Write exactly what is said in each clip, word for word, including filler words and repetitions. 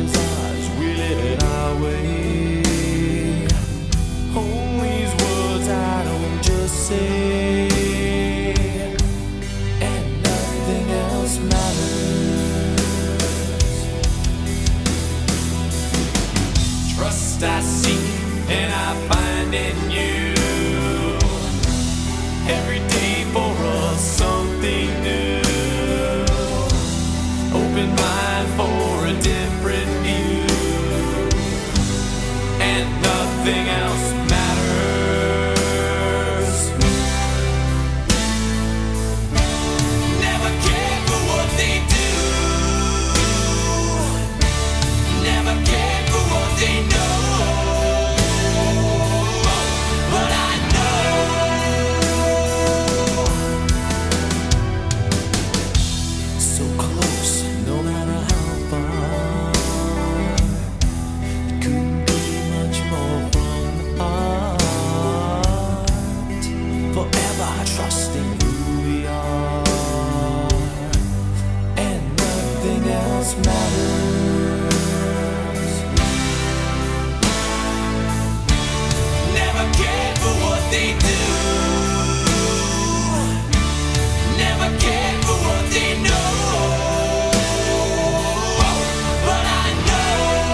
is ours, we live it our way. Hold these words I don't just say, and nothing else matters. Trust I seek and I find in you. Every day for us something new. Open mind for a different view, and nothing else matters. Never cared for what they do, never cared for what they know. But I know so close, no matter how far. It couldn't be much more from the heart. Forever trusting who we are, and nothing else matters. Never cared for what they do, never cared for what they know. But I know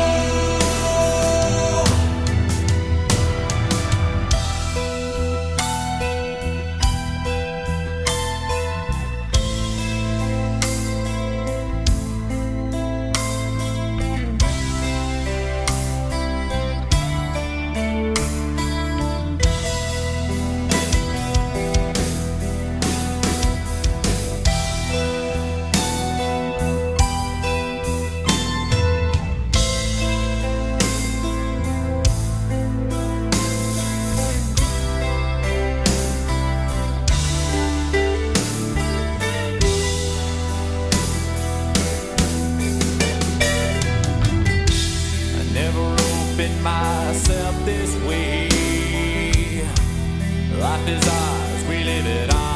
I never opened myself this way. Life is ours, we live it our